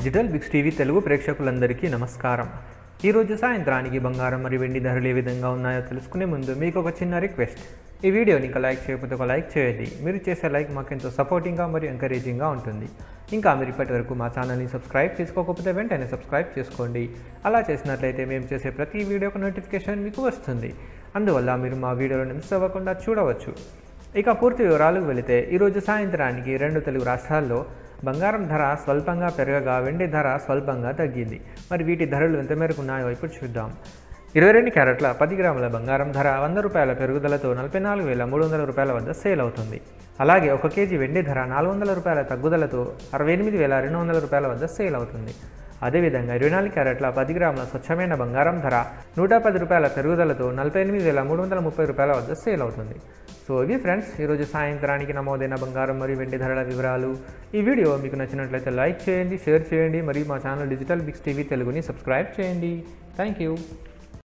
Digital bigs TV Telugu ప్రేక్షకులందరికీ నమస్కారం. ఈరోజు సాయంత్రానికి బంగారం మరియు వెండి ధరలు ఏ విధంగా ఉన్నాయో తెలుసుకునే ముందు మీకు ఒక చిన్న రిక్వెస్ట్. ఈ వీడియోని ఇంకా లైక్ చేయకపోతే ఒక లైక్ చేయండి. మీరు చేసే లైక్ మాకు ఎంతో సపోర్టింగ్గా మరియు ఎంకరేజింగ్గా ఉంటుంది. ఇంకా మీరు ఇప్పటి వరకు మా ఛానల్ని సబ్స్క్రైబ్ చేసుకోకపోతే వెంటనే సబ్స్క్రైబ్ చేసుకోండి. అలా చేసినట్లయితే మేము చేసే ప్రతి వీడియోకి నోటిఫికేషన్ మీకు వస్తుంది. అందువల్ల మీరు మా వీడియోలను మిస్ అవ్వకుండా చూడవచ్చు. ఇక పూర్తి వివరాలకు వెళితే ఈరోజు సాయంత్రానికి రెండు తెలుగు రాష్ట్రాల్లో బంగారం ధర స్వల్పంగా పెరగగా వెండి ధర స్వల్పంగా తగ్గింది. మరి వీటి ధరలు ఎంత మేరకు ఉన్నాయో ఇప్పుడు చూద్దాం. 22 క్యారెట్ల 10 గ్రాముల బంగారం ధర 100 రూపాయల పెరుగుదలతో 44,300 రూపాయల వద్ద సేల్ అవుతుంది. అలాగే 1 కేజీ వెండి ధర 400 రూపాయల తగ్గుదలతో 68,200 రూపాయల వద్ద సేల్ అవుతుంది. అదేవిధంగా 24 క్యారెట్ల 10 గ్రాముల స్వచ్ఛమైన బంగారం ధర 110 రూపాయల పెరుగుదలతో 48,330 రూపాయల వద్ద సేల్ అవుతుంది. సో ఇవి ఫ్రెండ్స్ ఈరోజు సాయంత్రానికి నమోదైన బంగారం మరియు వెండి ధరల వివరాలు. ఈ వీడియో మీకు నచ్చినట్లయితే లైక్ చేయండి, షేర్ చేయండి మరియు మా ఛానల్ డిజిటల్ బిగ్స్ టీవీ తెలుగుని సబ్స్క్రైబ్ చేయండి. Thank you.